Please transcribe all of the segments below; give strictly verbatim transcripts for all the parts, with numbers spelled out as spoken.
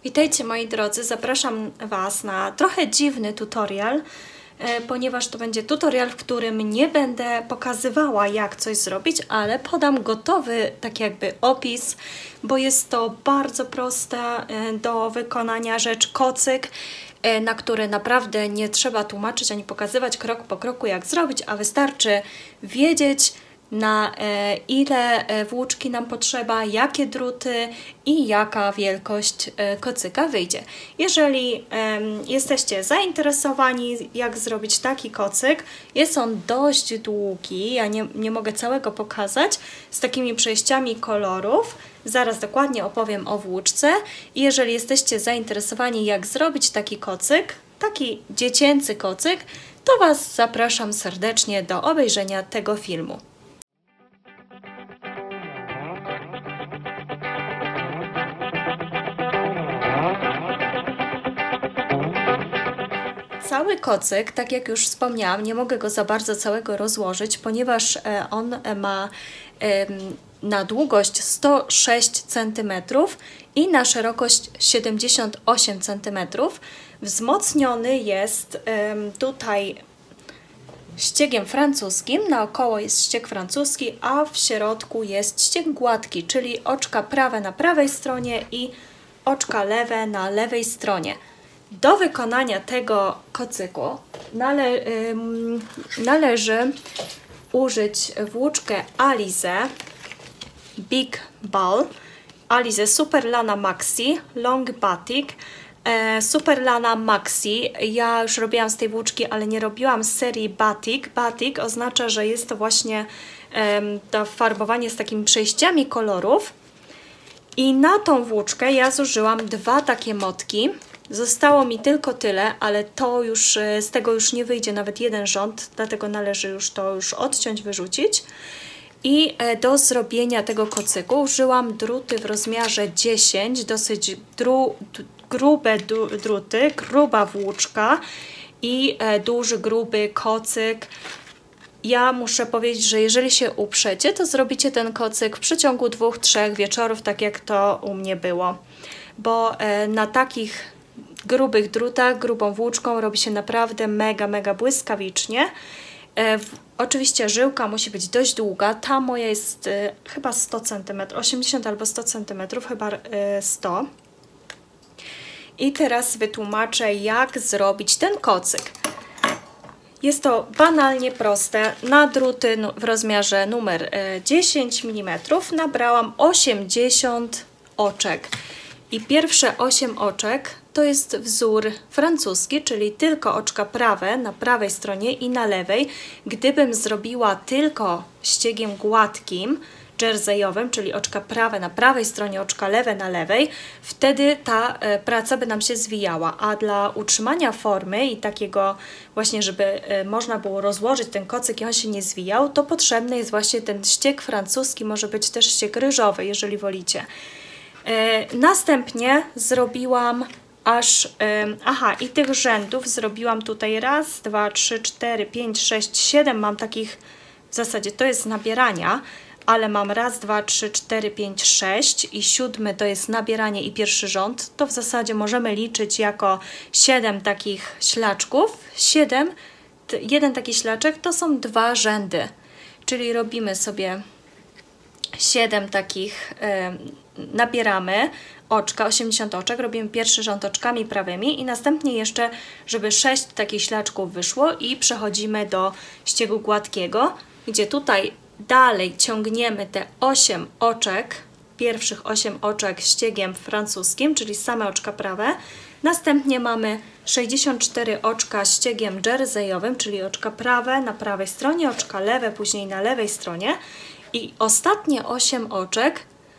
Witajcie moi drodzy, zapraszam Was na trochę dziwny tutorial, e, ponieważ to będzie tutorial, w którym nie będę pokazywała jak coś zrobić, ale podam gotowy tak jakby opis, bo jest to bardzo prosta e, do wykonania rzecz, kocyk, e, na który naprawdę nie trzeba tłumaczyć ani pokazywać krok po kroku jak zrobić, a wystarczy wiedzieć, na e, ile włóczki nam potrzeba, jakie druty i jaka wielkość e, kocyka wyjdzie. Jeżeli e, jesteście zainteresowani jak zrobić taki kocyk, jest on dość długi, ja nie, nie mogę całego pokazać, z takimi przejściami kolorów, zaraz dokładnie opowiem o włóczce. I jeżeli jesteście zainteresowani jak zrobić taki kocyk, taki dziecięcy kocyk, to Was zapraszam serdecznie do obejrzenia tego filmu. Cały kocyk, tak jak już wspomniałam, nie mogę go za bardzo całego rozłożyć, ponieważ on ma na długość sto sześć centymetrów i na szerokość siedemdziesiąt osiem centymetrów. Wzmocniony jest tutaj ściegiem francuskim, naokoło jest ścieg francuski, a w środku jest ścieg gładki, czyli oczka prawe na prawej stronie i oczka lewe na lewej stronie. Do wykonania tego kocyku nale, yy, należy użyć włóczkę Alize Big Ball, Alize Superlana Maxi Long Batik, e, Superlana Maxi. Ja już robiłam z tej włóczki, ale nie robiłam z serii Batik. Batik oznacza, że jest to właśnie e, to farbowanie z takimi przejściami kolorów. I na tą włóczkę ja zużyłam dwa takie motki. Zostało mi tylko tyle, ale to już z tego już nie wyjdzie nawet jeden rząd, dlatego należy już to już odciąć, wyrzucić. I do zrobienia tego kocyku użyłam druty w rozmiarze dziesięć, dosyć dru, grube druty, gruba włóczka i duży, gruby kocyk. Ja muszę powiedzieć, że jeżeli się uprzecie, to zrobicie ten kocyk w przeciągu dwóch, trzech wieczorów, tak jak to u mnie było. Bo na takich grubych drutach, grubą włóczką robi się naprawdę mega, mega błyskawicznie. E, w, oczywiście żyłka musi być dość długa. Ta moja jest e, chyba sto centymetrów, osiemdziesiąt albo sto centymetrów, chyba e, sto. I teraz wytłumaczę, jak zrobić ten kocyk. Jest to banalnie proste. Na druty w rozmiarze numer dziesięć milimetrów nabrałam osiemdziesiąt oczek. I pierwsze osiem oczek to jest wzór francuski, czyli tylko oczka prawe na prawej stronie i na lewej. Gdybym zrobiła tylko ściegiem gładkim, jerseyowym, czyli oczka prawe na prawej stronie, oczka lewe na lewej, wtedy ta e, praca by nam się zwijała. A dla utrzymania formy i takiego właśnie, żeby e, można było rozłożyć ten kocyk i on się nie zwijał, to potrzebny jest właśnie ten ścieg francuski, może być też ścieg ryżowy, jeżeli wolicie. E, następnie zrobiłam aż, e, aha, i tych rzędów zrobiłam tutaj raz, dwa, trzy, cztery, pięć, sześć, siedem, mam takich, w zasadzie to jest nabierania, ale mam raz, dwa, trzy, cztery, pięć, sześć i siódmy to jest nabieranie i pierwszy rząd, to w zasadzie możemy liczyć jako siedem takich ślaczków, siedem, jeden taki ślaczek to są dwa rzędy, czyli robimy sobie siedem takich, e, nabieramy oczka, osiemdziesiąt oczek, robimy pierwszy rząd oczkami prawymi i następnie jeszcze, żeby sześć takich ślaczków wyszło i przechodzimy do ściegu gładkiego, gdzie tutaj dalej ciągniemy te osiem oczek, pierwszych osiem oczek ściegiem francuskim, czyli same oczka prawe. Następnie mamy sześćdziesiąt cztery oczka ściegiem jerseyowym, czyli oczka prawe na prawej stronie, oczka lewe później na lewej stronie. I ostatnie osiem oczek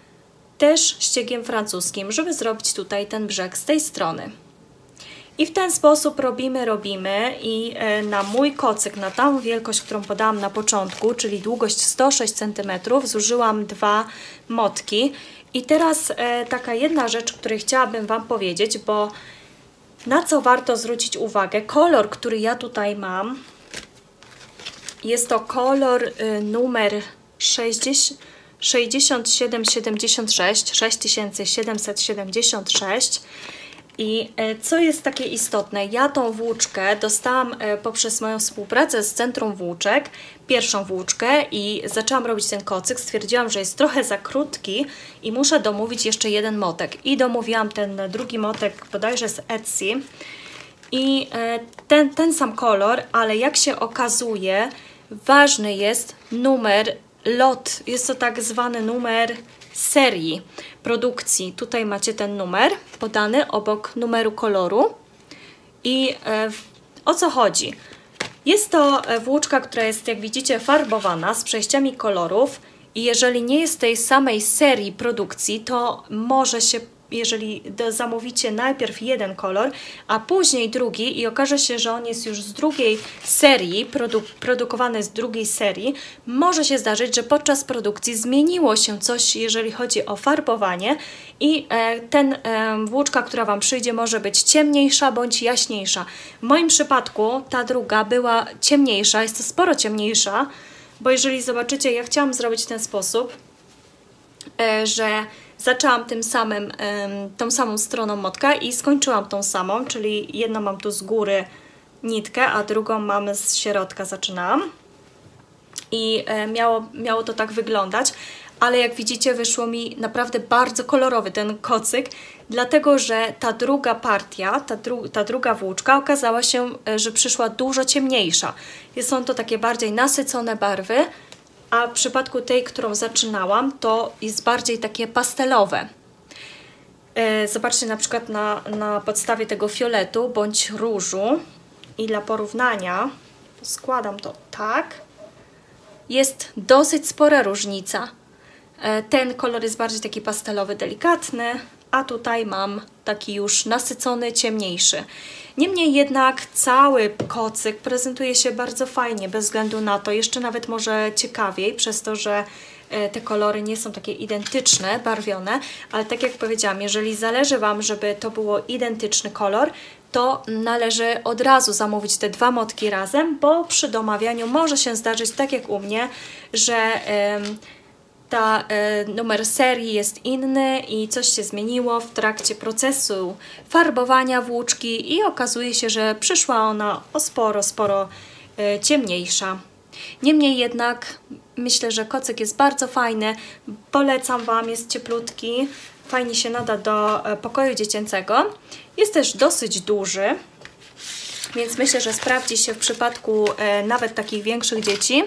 też ściegiem francuskim, żeby zrobić tutaj ten brzeg z tej strony. I w ten sposób robimy, robimy i na mój kocyk, na tą wielkość, którą podałam na początku, czyli długość sto sześć centymetrów, zużyłam dwa motki. I teraz e, taka jedna rzecz, której chciałabym Wam powiedzieć, bo na co warto zwrócić uwagę, kolor, który ja tutaj mam, jest to kolor y, numer sześćdziesiąt, sześćdziesiąt siedem siedemdziesiąt sześć, sześć tysięcy siedemset siedemdziesiąt sześć. I co jest takie istotne, ja tą włóczkę dostałam poprzez moją współpracę z Centrum Włóczek, pierwszą włóczkę i zaczęłam robić ten kocyk, stwierdziłam, że jest trochę za krótki i muszę domówić jeszcze jeden motek. I domówiłam ten drugi motek bodajże z Etsy i ten, ten sam kolor, ale jak się okazuje, ważny jest numer lot, jest to tak zwany numer serii produkcji. Tutaj macie ten numer podany obok numeru koloru. I e, o co chodzi? Jest to włóczka, która jest, jak widzicie, farbowana z przejściami kolorów i jeżeli nie jest tej samej serii produkcji, to może się, jeżeli zamówicie najpierw jeden kolor, a później drugi i okaże się, że on jest już z drugiej serii, produ produkowany z drugiej serii, może się zdarzyć, że podczas produkcji zmieniło się coś, jeżeli chodzi o farbowanie i e, ten e, włóczka, która Wam przyjdzie, może być ciemniejsza bądź jaśniejsza. W moim przypadku ta druga była ciemniejsza, jest to sporo ciemniejsza, bo jeżeli zobaczycie, ja chciałam zrobić w ten sposób, e, że zaczęłam tym samym, tą samą stroną motka i skończyłam tą samą, czyli jedną mam tu z góry nitkę, a drugą mam z środka, zaczynałam. I miało, miało to tak wyglądać, ale jak widzicie, wyszło mi naprawdę bardzo kolorowy ten kocyk, dlatego że ta druga partia, ta, dru ta druga włóczka okazała się, że przyszła dużo ciemniejsza. Są to takie bardziej nasycone barwy, a w przypadku tej, którą zaczynałam, to jest bardziej takie pastelowe. Zobaczcie na przykład na, na podstawie tego fioletu bądź różu i dla porównania składam to tak. Jest dosyć spora różnica. Ten kolor jest bardziej taki pastelowy, delikatny, a tutaj mam taki już nasycony, ciemniejszy. Niemniej jednak cały kocyk prezentuje się bardzo fajnie, bez względu na to, jeszcze nawet może ciekawiej, przez to, że te kolory nie są takie identyczne, barwione, ale tak jak powiedziałam, jeżeli zależy Wam, żeby to było identyczny kolor, to należy od razu zamówić te dwa motki razem, bo przy domawianiu może się zdarzyć, tak jak u mnie, że Yy, ta y, numer serii jest inny i coś się zmieniło w trakcie procesu farbowania włóczki i okazuje się, że przyszła ona o sporo, sporo y, ciemniejsza. Niemniej jednak myślę, że kocyk jest bardzo fajny, polecam Wam, jest cieplutki, fajnie się nada do y, pokoju dziecięcego. Jest też dosyć duży, więc myślę, że sprawdzi się w przypadku y, nawet takich większych dzieci.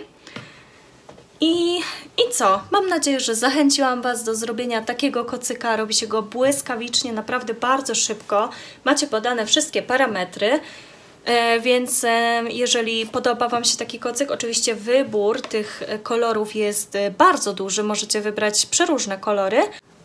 I, I co? Mam nadzieję, że zachęciłam Was do zrobienia takiego kocyka. Robi się go błyskawicznie, naprawdę bardzo szybko. Macie podane wszystkie parametry, e, więc e, jeżeli podoba Wam się taki kocyk, oczywiście wybór tych kolorów jest bardzo duży. Możecie wybrać przeróżne kolory.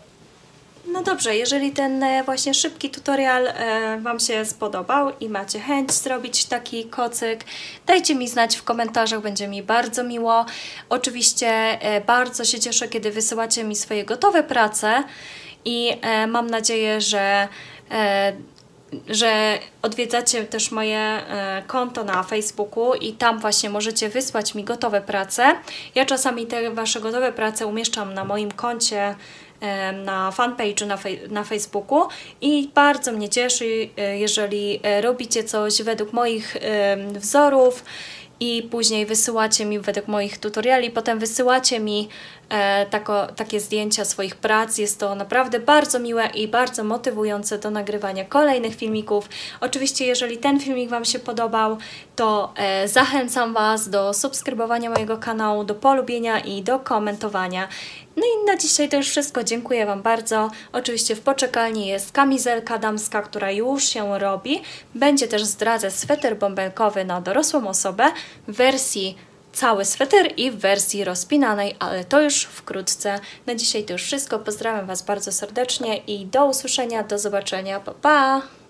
No dobrze, jeżeli ten właśnie szybki tutorial e, Wam się spodobał i macie chęć zrobić taki kocyk, dajcie mi znać w komentarzach, będzie mi bardzo miło. Oczywiście e, bardzo się cieszę, kiedy wysyłacie mi swoje gotowe prace i e, mam nadzieję, że e, że odwiedzacie też moje e, konto na Facebooku i tam właśnie możecie wysłać mi gotowe prace. Ja czasami te Wasze gotowe prace umieszczam na moim koncie na fanpage'u na, fej na Facebooku i bardzo mnie cieszy, jeżeli robicie coś według moich wzorów i później wysyłacie mi według moich tutoriali, potem wysyłacie mi e, tako, takie zdjęcia swoich prac. Jest to naprawdę bardzo miłe i bardzo motywujące do nagrywania kolejnych filmików. Oczywiście, jeżeli ten filmik Wam się podobał, to e, zachęcam Was do subskrybowania mojego kanału, do polubienia i do komentowania. No i na dzisiaj to już wszystko. Dziękuję Wam bardzo. Oczywiście w poczekalni jest kamizelka damska, która już się robi. Będzie też, zdradzę, sweter bąbelkowy na dorosłą osobę w wersji cały sweter i w wersji rozpinanej, ale to już wkrótce. Na dzisiaj to już wszystko. Pozdrawiam Was bardzo serdecznie i do usłyszenia, do zobaczenia. Pa, pa!